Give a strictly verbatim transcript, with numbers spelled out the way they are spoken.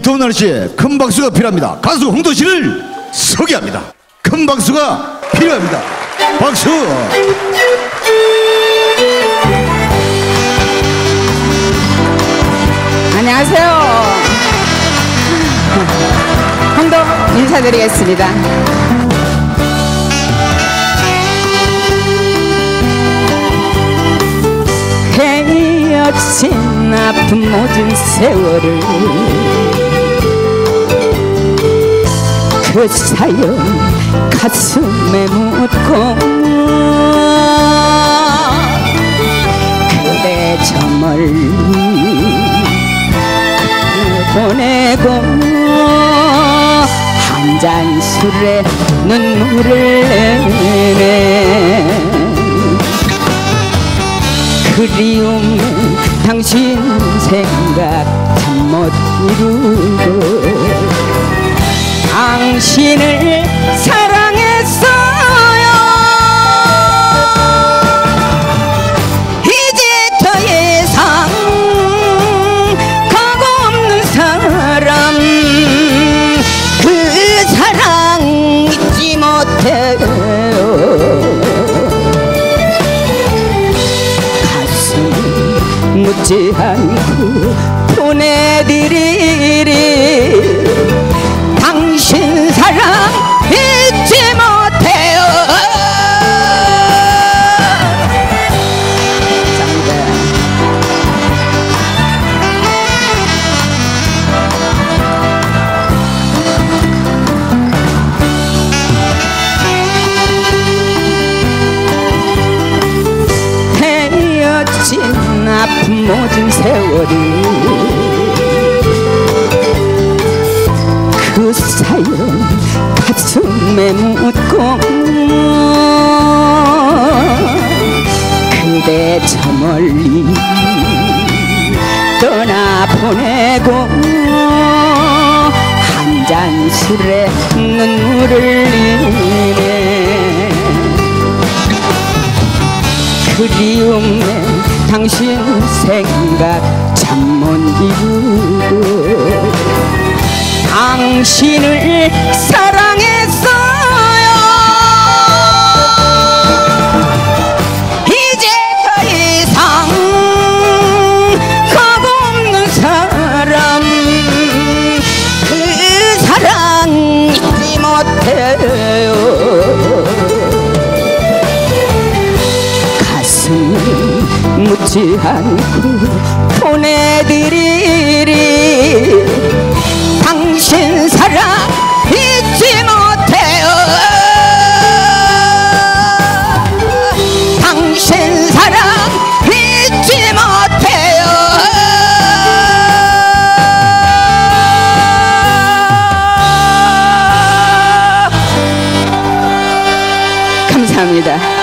더운 날씨에 큰 박수가 필요합니다. 가수 홍도 씨를 소개합니다. 큰 박수가 필요합니다. 박수. 안녕하세요. 홍도 인사드리겠습니다. 헤어진 아픈 모든 세월을 그 사연 가슴에 묻고 그대 저 멀리 보내고 한 잔 술에 눈물을 내네. 그리움에 당신 생각 참 못 이루고 당신을 사랑했어요. 이제 더 이상 가고 없는 사람, 그 사랑 잊지 못해요. 가슴 묻지 않고 보내드리리. 당신 사랑 잊지 못해요. 헤어진 아픈 모든 세월이 그 사연 가슴에 묻고 그대 저 멀리 떠나보내고 한 잔 술에 눈물을 흘리네. 그리움에 당신 생각 참 못 이루고 당신을 사랑했어요. 이제 더 이상 가고 없는 사람, 그 사랑 잊지 못해요. 가슴을 묻지 않고 보내드리리. 당신 사랑 잊지 못해요. 당신 사랑 잊지 못해요. 감사합니다.